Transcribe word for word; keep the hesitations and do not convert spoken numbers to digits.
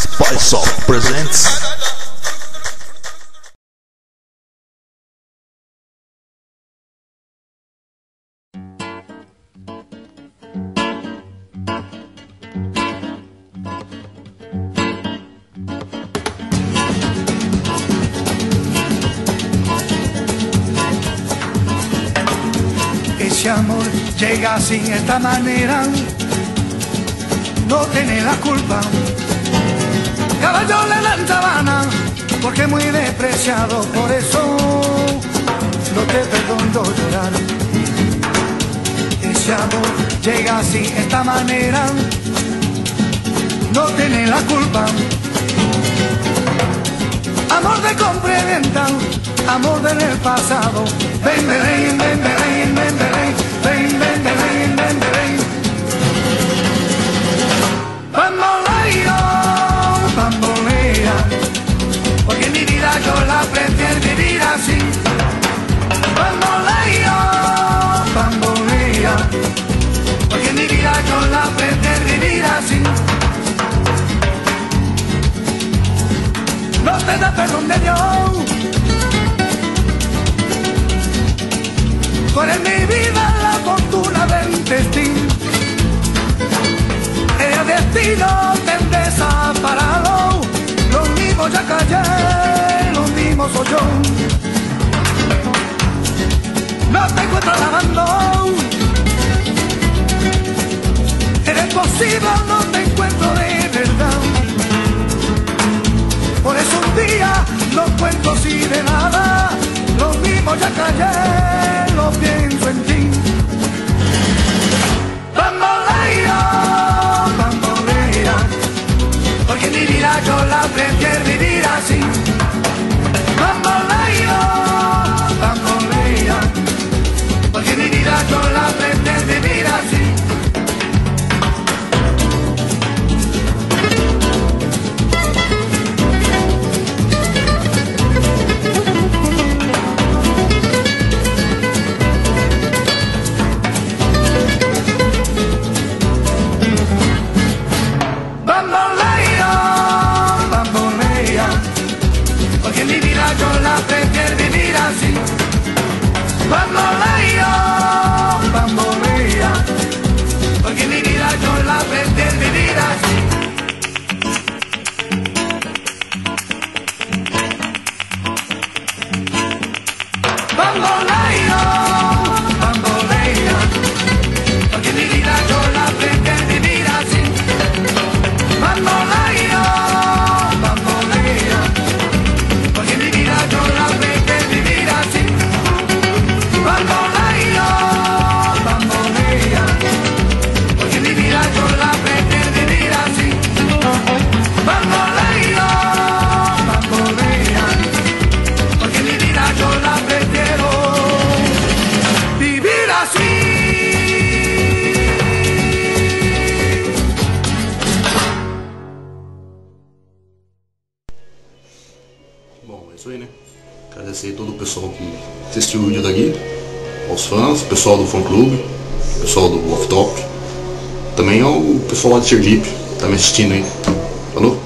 Spiceoff presents. Ese amor llega sin esta manera, no tiene la culpa. Caballo le dan sabana, porque es muy despreciado, por eso no te perdono llorar. Ese amor llega sin esta manera, no tiene la culpa. Amor de compra y venta, amor del pasado. Ven, ven, ven, ven, ven, ven, ven, ven, ven, ven, ven, ven. Bamboleo, bambolea, porque mi vida yo la prefiero vivir así. Bamboleo, bambolea, porque mi vida yo la prefiero vivir así. No te da perdón de Dios, tú eres mi vida, la fortuna del destino. El destino te desaparado, lo mismo ya callé, lo mismo soy yo. No te encuentro lavando, eres posible, no te encuentro de verdad. Por eso un día no cuento así de nada, lo mismo ya callé, lo pienso en ti. Bambolea, bambolea, porque mi vida yo la prefiero vivir así. Bambolea, bambolea, porque mi vida yo la prefiero vivir así. Yo la prefiero vivir así. Bambolea, bambolea, porque mi vida yo la prefiero vivir así. Bambolea, bambolea, porque mi vida yo la prefiero vivir así. Bambolea, bambolea, porque mi vida yo la prefiero vivir así. Bambolea, bambolea, porque mi vida yo la prefiero vivir así. Bambolea, bambolea, porque mi vida yo la prefiero vivir así. Bom, é isso aí, né? Agradecer a todo o pessoal que assistiu o vídeo daqui, aos fãs, pessoal do fã clube, pessoal do off top, também ao pessoal lá de Sergipe que tá me assistindo aí. Falou?